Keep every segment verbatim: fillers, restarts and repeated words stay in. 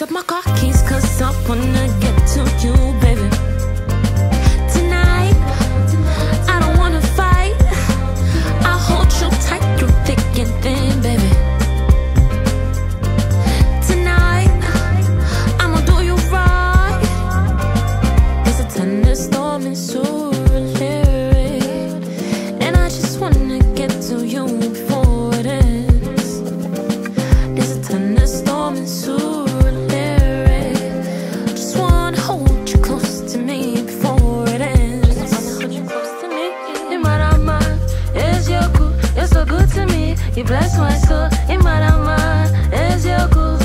up my car keys, cause I wanna get to you, baby. Tonight, I don't wanna fight. I'll hold you tight through thick and thin, baby. Tonight, I'ma do you right. There's a thunderstorm in Surulere, and I just wanna get to you before it ends. There's a thunderstorm in Surulere, just wanna hold you close to me before it ends. Hold you close to me. Imarama, is your cool, you're so good to me. You bless my soul. Imarama, is your cool.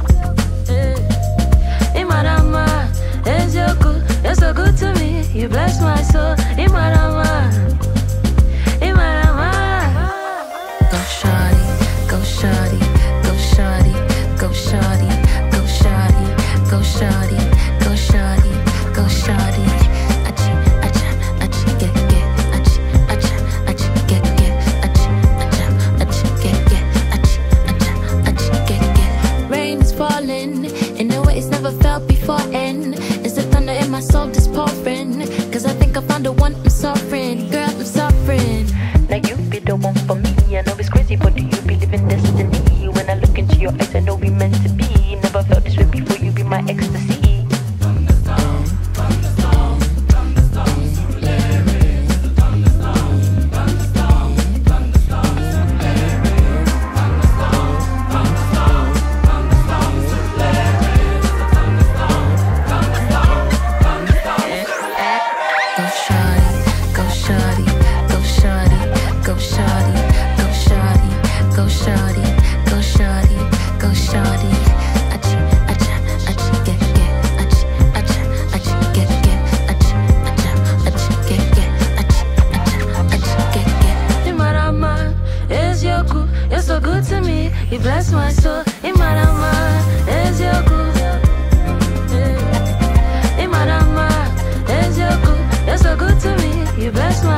Imarama, is your cool, you're so good to me. You bless my soul. Imarama, Imarama. Go shawty, go shawty, go shawty, go shawty, go shawty, go shawty, go shawty, go shawty. Achi, acha, achi, get, get, achi, acha, achi, get, get, achi, acha, achi, get, get, achi, acha, achi, get, get. Rain is falling in a way it's never felt before, and it's the thunder in my soul that's pouring. Cause I think I found the one I'm suffering, girl, I'm suffering. Now you be the one for me. I know it's crazy, but do you believe in destiny? When I look into your eyes, I know we meant to be. Never felt this way before, you be my ecstasy. Thunderstorm, thunderstorm, thunderstorm, Surulere. Thunderstorm, thunderstorm, thunderstorm, Surulere. Thunderstorm, thunderstorm, thunderstorm, Surulere. Thunderstorm, thunderstorm, thunderstorm, Surulere. Go shawty, go shawty, go shawty, go shawty, go shawty, go shawty, go shawty, go shawty. Achi, acha, achi, get, get, achi, acha, achi, get, get, achi, acha, achi, get, get, achi, acha, achi, get, get. Imarama, is your cool, you're so good to me. You bless my soul. Imarama, is your cool. Imarama, is your cool, you're so good to me. You bless my